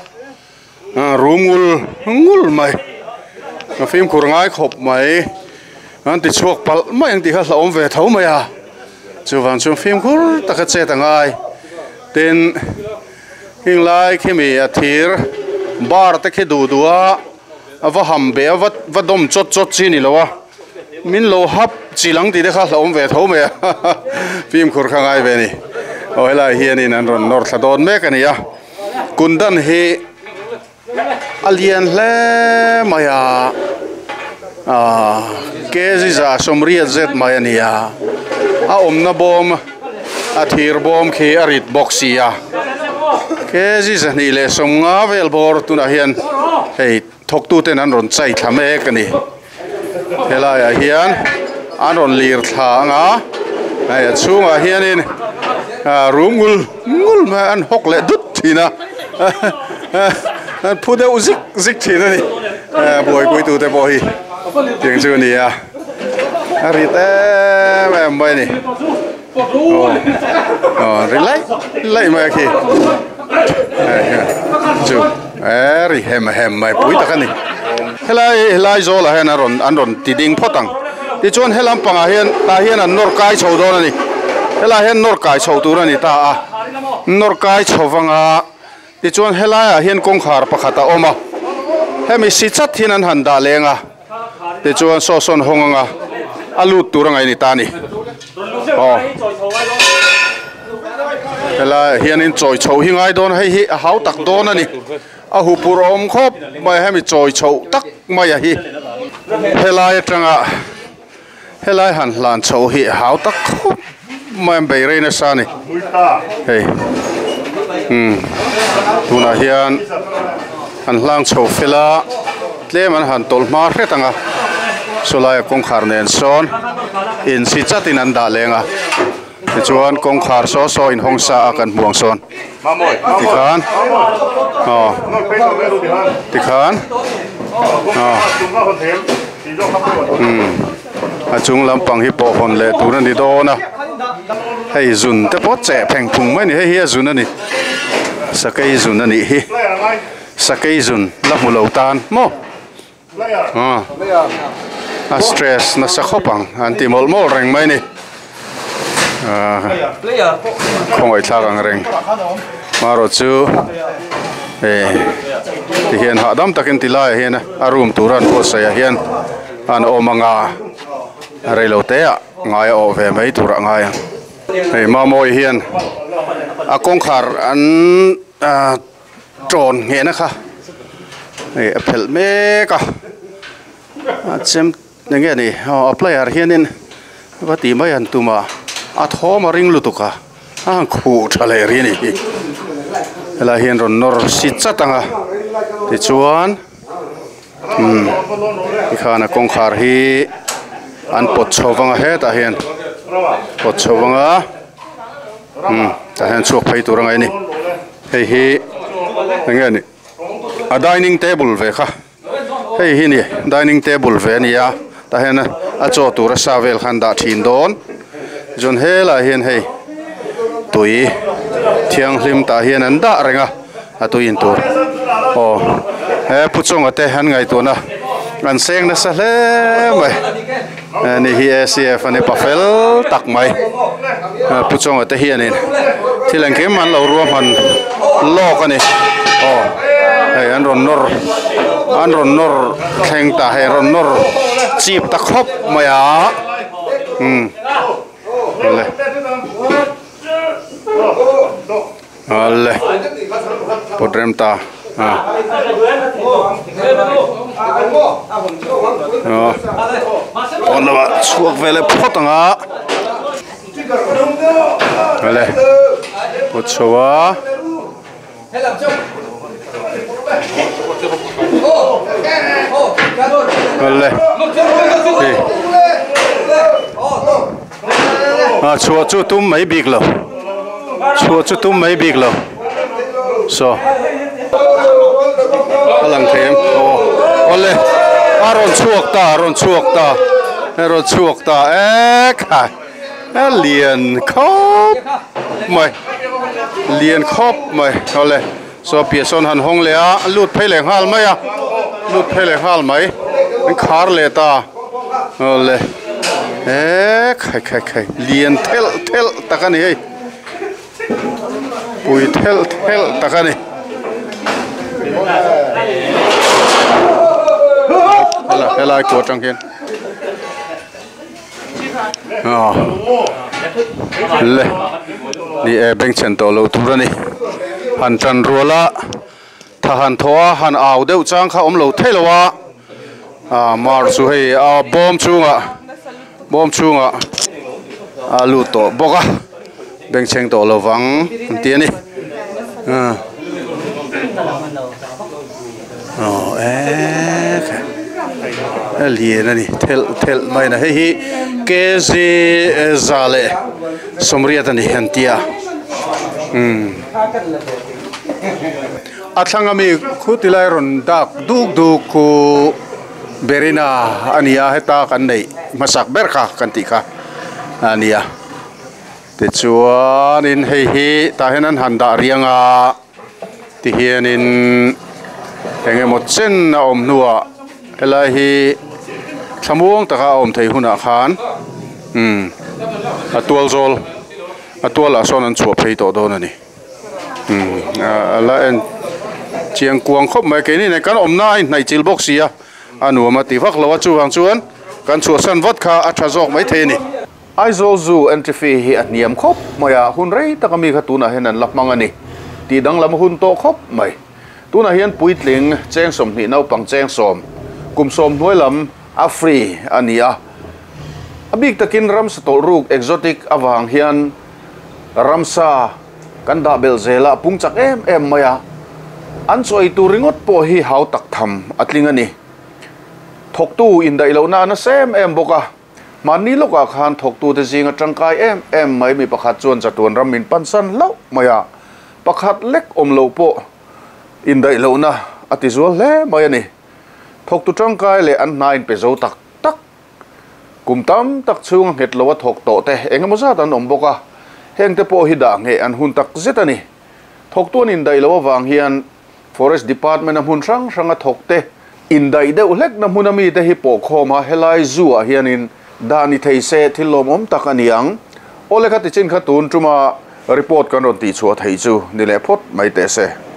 A: rumul mai na film kurangai khop mai an ti chuak pal mai ang ti kha hlom ve thau mai a chuwang chung film kur takha che tangai ten hing lai khemi a thir bar ta khe du duwa awa ham be awa dom chot chi ni lowa min lo hap chilang ti de kha hlom ve thau mai a film kur khangai ve ni o hela hian in an ron nor thadon me ka ni a kundan he alien le maya kezi za somriat zet maya nia a omna bom a thir bom khi arit boxia kezi za ni le somnga vel bor tuna hian hei thok tu ten an ron chai thame kani hela ya hian an ron lir tha nga ai chunga hian in rungul ma an hok le dut thina an phu de zik thina ni boi tu te boi tiếng chu ni a ri te em bai ni rilai ma khi chu ri hem mai pui ta kani helai zo la hen an ron ti ding photang ti chon helam panga hian ta hian an nor kai chho do na ni hela hian nor kai chho tu na ni ta a nor kai chhowanga ti chon hela a hian kong khar pakhata oma hemi si chat hin an han da lenga ti chon so son honganga alut turangai ni ta ni hela hian in choi chho hi ngai don hi hau tak don ani a hu purom khop mai hemi choi chho tak mai a hi hela atanga hela han lan chho hi hau tak khop mai be re na sa ni hey tuna hian an hlang chho fela tlem an han tol ma hretanga solai kong khar nen son in si chatin an da lenga chuan kong khar so in hongsa akan buang son tikhan tikhan achung lampang hi po hon le turan di dona hei zun te pot che pheng phung mai ni hei zun ani sakai zun ani hi sakai zun la mu lo tan mo a stress na sa khopang anti mol mol reng mai ni không ai thang ang reng maro chu ti hian ha dam takin ti lai hian a room turan po sa hian an omanga reilo te a ngai o ve mai tura ngai hei ma moi hian a kong khar an tron nge na kha hei a phel me ka a chem nge ni a player hian in vati mai an tuma a thoma ring lutuka ang khu thale ri ni hela hian ron nor si chatanga ti chuan khana kong khar hi an pot chowanga he ta hian pot chowanga ta hian chuak phei turangai ni hei hi nge ni a dining table ve kha hei hi ni dining table ve ni ya ta hian a cho tura savel khan da thin don John hela hian hei tui thiang hlim ta hian an da renga a tuin tur he puchong ate han ngai tu na an seng na sa hle mai ni hi ACF ani pafel tak mai puchong ate hian in thilang ke man lo ruam han lok ani hei an ron nor theng ta he ron nor chip ta khop maya alle podrem ta onwa chuak vele photanga alle pochowa alle chua chu tum mai big lo chua chu tum mai big lo so alang them ole aron chuak ta khai lien khop mai ole so pieson han hong le a lut pheleng hal mai a khar le ta ole khai lien thel takani hei pui thel takani hela ko tang hian le ni e beng chen to lo turani han tran rola tha han thoa han aw deuh chang kha om lo theilowa mar chu hei bom chunga alu to boka beng cheng to lowang tiani liền này thel mai na hi ke zi zale somriat ani hantia athangami khutilai ron dak duk ku berina ania heta kan nei masak berkha kan ti kha ania te chuan in hi ta henan handa rianga ti hian in engemaw chen na om nuwa helai hi thamuang taka om thei huna khan atual zol atual ason an chuap phei to don ani la en chiang kuang khop mai ke ni ne kan om nai nai chil box sia anu ma ti vak lawa chu wang chuan kan chu san wat kha a thazok mai the ni aizol zu entry fee hi aniam khop maya hun rei takami kha tuna henan lapmang ani ti dang lam hun to khop mai tuna hian puitling cheng som ni nau pang cheng som kum som hnuailam a free ania abik takin ramsa tol ruk exotic awang hian ramsa kanda belzela pungchak em maya an choi tu ringot po hi hau tak tham atling ani thok tu in dai lo na na sem em boka mani loka khan thok tu te jinga tangkai em mai mi pakhat chuan chatun ramin pansan lo maya pakhat lek om lo po in dai lo na atizol le mai ani thok tu tangkai le an nain pe zo tak kumtam tak chung het lowa thok to te engemaza tan om boka heng te po hi da nge an hun tak zetani thok tuan in dai lowa wang hian forest department am hun rang thok te in dai de ulek na munami te hi po khoma helai zuwa hian in dani theise thilom om tak aniang ole kha ti chin kha tun tuma report kan ron ti chua thei chu ni le phot mai te se